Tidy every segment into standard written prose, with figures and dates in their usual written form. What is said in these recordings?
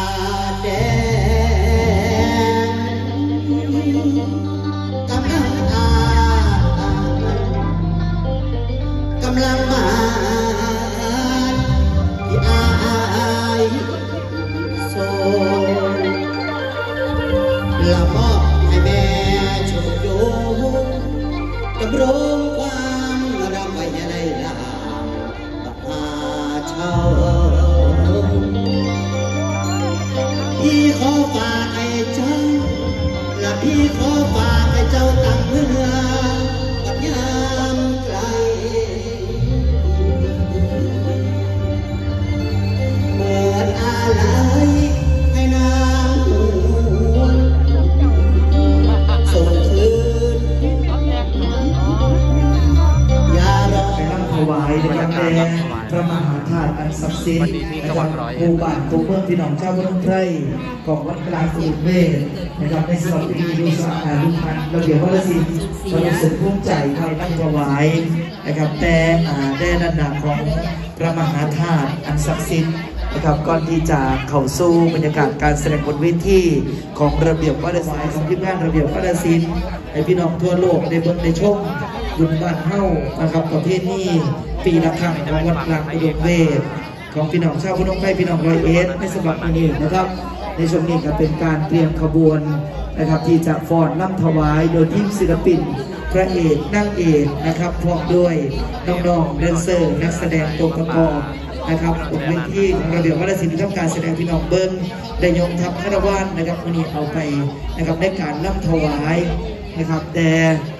แดงกำลังกำลังมาที่อายโซละมอบให้แม่โชคโยดำรงความรักไว้ในลาบักอาเช่าพี่ขอฝากให้เจ้าและพี่ขอฝากให้เจ้าตั้งเมื่อปัญญามไกลเหมือนอะไรให้นางส่งคืนอย่ารอไปนั่งถวายนะครับแด่พระมหาธาตุอันศักดิ์สิทธิ์นะครับหมู่บ้านตัวเมืองพี่น้องชาวบ้านไพรของวัดกลางสมุทรเวชนะครับในสำหรับพิธีดูสะอาดลุงพันระเบียบวัฒนศิลป์เรารู้สึกภูมิใจใครนั่งถวายนะครับแต่ได้ระดับของพระมหาธาตุอันศักดิ์สิทธิ์นะครับก่อนที่จะเข้าสู่บรรยากาศการแสดงบนเวทีของระเบียบวัฒนศิลป์ของทีมงานระเบียบวัฒนศิลป์ให้พี่น้องทั่วโลกได้เบิ่งได้ชมบุญบ้านเฮานะครับประเพณีปีละครั้งของวัดกลางอุดมเวทของพี่น้องชาวพนมไพรพี่น้องร้อยเอ็ดในสบับนี้นะครับในช่วงนี้ก็เป็นการเตรียมขบวนนะครับที่จะฟ้อนล่ำถวายโดยทีมศิลปินพระเอกนางเอกนะครับพร้อมด้วยน้องๆแดนเซอร์นักแสดงตัวประกอบนะครับบนเวทีของระเบียบวัฒนศิลป์ทำการแสดงพี่น้องเบิ้งได้ยกทัพคารวานนะครับวันนี้เอาไปนะครับในการล่ำถวายนะครับแต่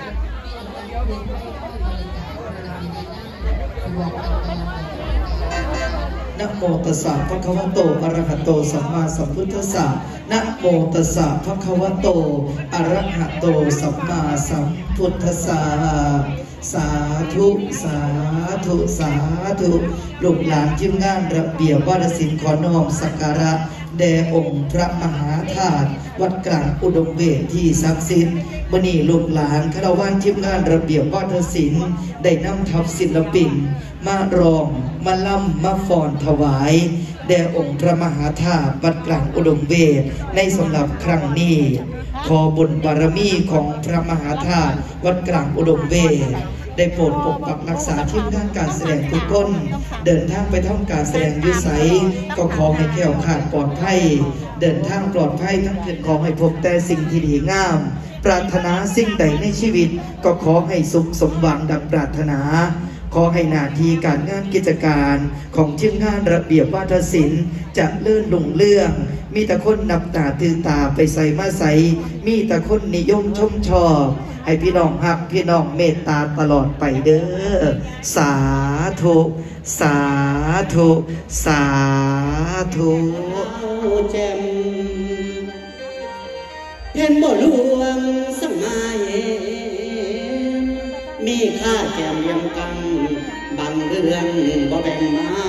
นะโมตัสสะภะคะวะโตอะระหะโตสัมมาสัมพุทธัสสะนะโมตัสสะภะคะวะโตอะระหะโตสัมมาสัมพุทธัสสะสาธุสาธุสาธุลูกหลานทีมงานระเบียบวัฒนศิลป์ขอน้อมสักการะแด่องค์พระมหาธาตุวัดกลางอุดมเวทที่ศักดิ์สิทธิ์วันนี้ลูกหลานคารวะทีมงานระเบียบวัฒนศิลป์ได้นำทัพศิลปินมาร้องมาล่ำมาฟ้อนถวายแด่องค์พระมหาธาตุวัดกลางอุดมเวทในสำหรับครั้งนี้ขอบุญบารมีของพระมหาธาตุวัดกลางอุดมเวทได้โปรดปกปักรักษาทีมงานการแสดงทุกคนเดินทางไปทำการแสดงยุไสก็ขอให้แคล้วคลาดปลอดภัยเดินทางปลอดภัยทั้งคืนขอให้พบแต่สิ่งที่ดีงามปรารถนาสิ่งใดในชีวิตก็ขอให้สุขสมหวังดังปรารถนาขอให้หน้าที่การงานกิจการของทีมงานระเบียบวัฒนศิลป์จะเลื่อนลุ่งเรื่องมีแต่คนนับตาตื่นตาไปใส่มาใส่มีแต่คนนิยมชมชอบให้พี่น้องฮักพี่น้องเมตตาตลอดไปเด้อสาธุสาธุสาธุแจ่มเพียนบ่หลวงสมัยมีค่าแก้มเยี่ยมกันบางเรื่องบ่แบ่งไม้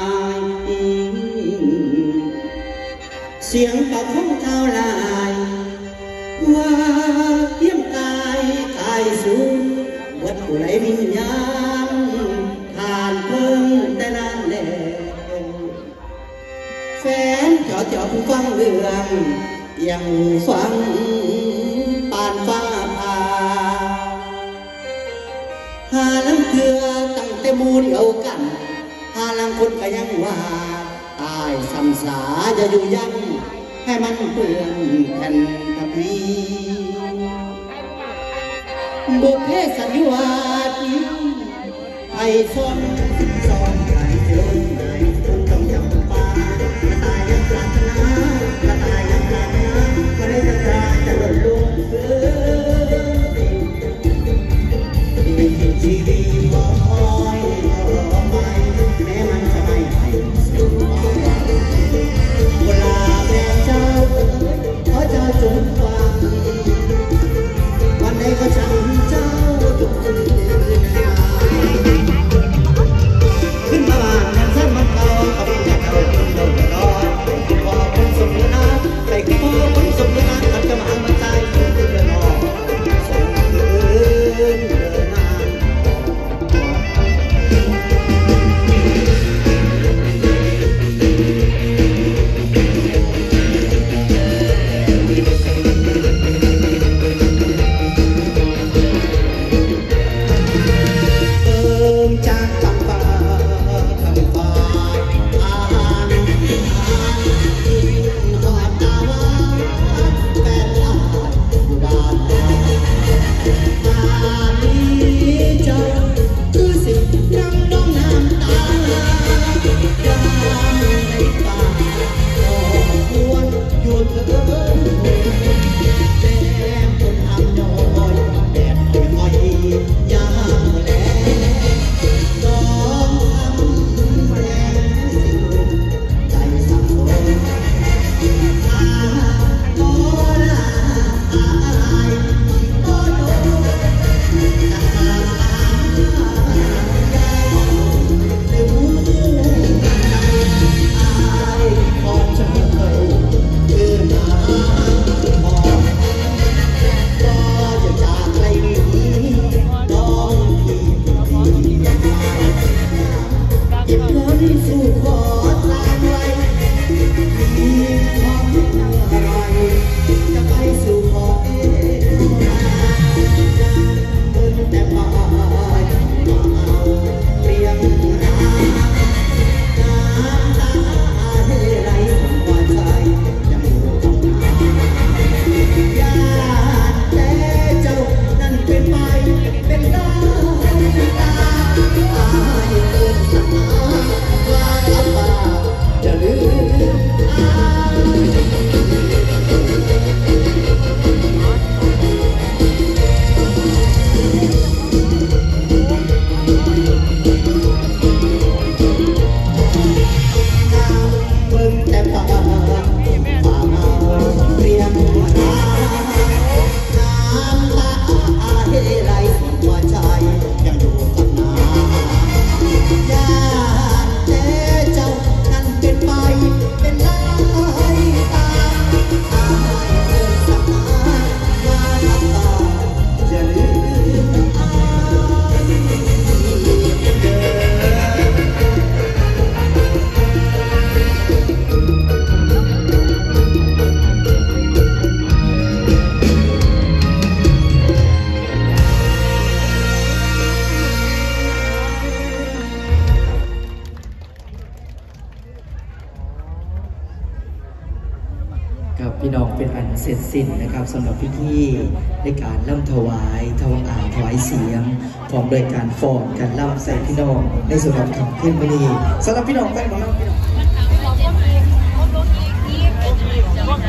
เสียงเป่าของเท้าลายว่าเยี่ยมกายกายสูงวัดผู้ไรวิญญาณผ่านเพิ่งแต่นานแล้วแฟนเจาะผู้ฟังเรื่องยังฟังปานฟ้าผ่าหาลังเถื่อตั้งแต่มูเดียวกันหาลังคนก็ยังว่าตายสัมสาจะอยู่ยังให้มันเปื้อนแผ่นตะพีบุพเพสันนิวาสไอ้ฝนสองไก่เดินไหนจนต้องจำปาตายยังปรารถนาตายยังปรารถนาก็ได้จะตายจะหล่นลงเฟือชีวิตบ่คอยรอไปแม้มันจะไม่ให้สุขเวลาแม่เจ้าขอเจ้าจงฟังวันใดก็ช่างเจ้าจงตื่นกับพี่น้องเป็นอันเสร็จสิ้นนะครับสำหรับพิธีในการล่ำถวายถวายเสียงพร้อมโดยการฟ้อนการล่ำใส่พี่น้องในส่วนของคำขึ้นวันนี้สำหรับพี่น้องแฟนของเรา